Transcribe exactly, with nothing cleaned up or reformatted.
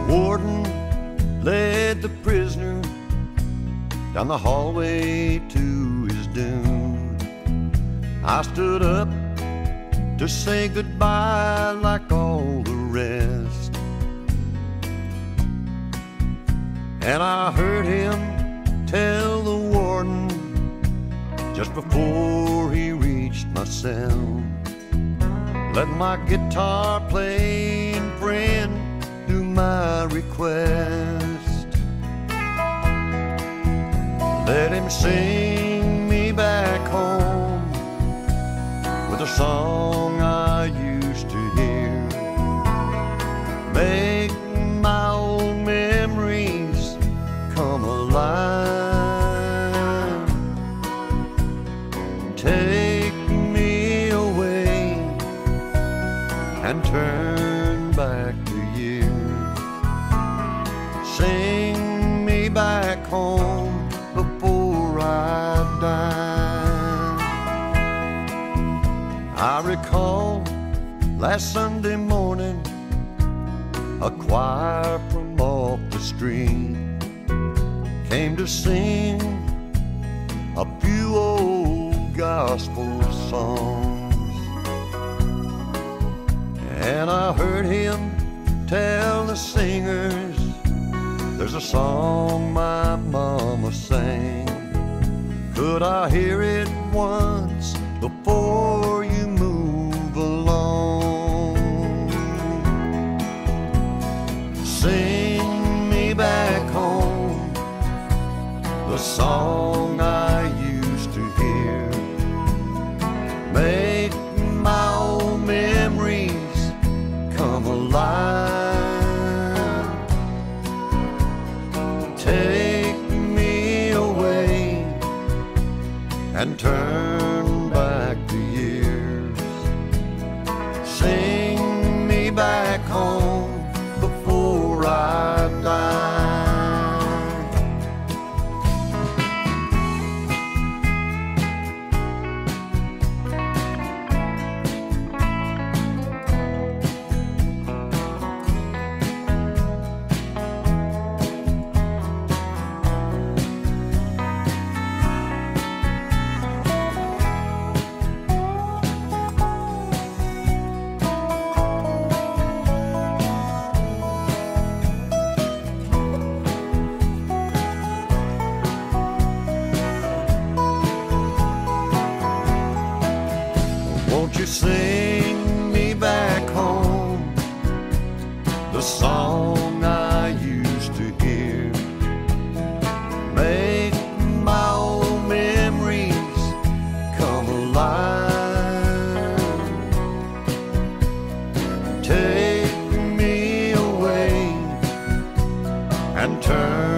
warden led the prisoner down the hallway to his doom. I stood up to say goodbye like all the rest, and I heard him tell the warden just before he reached my cell, let my guitar playing friend do my request. Let him sing me back home with a song I used to hear. Make my old memories come alive. Take me away and turn back the years. Sing me back home before I die. I recall last Sunday morning, a choir from off the street came to sing a few old gospel songs, and I heard him tell the singers, there's a song my mama sang. Could I hear it once before you move along? Sing me back home the song I used to hear. Make my old memories come alive. Take me away and turn back the years. Sing me back home before I die. Won't you sing me back home the song I used to hear? Make my old memories come alive. Take me away and turn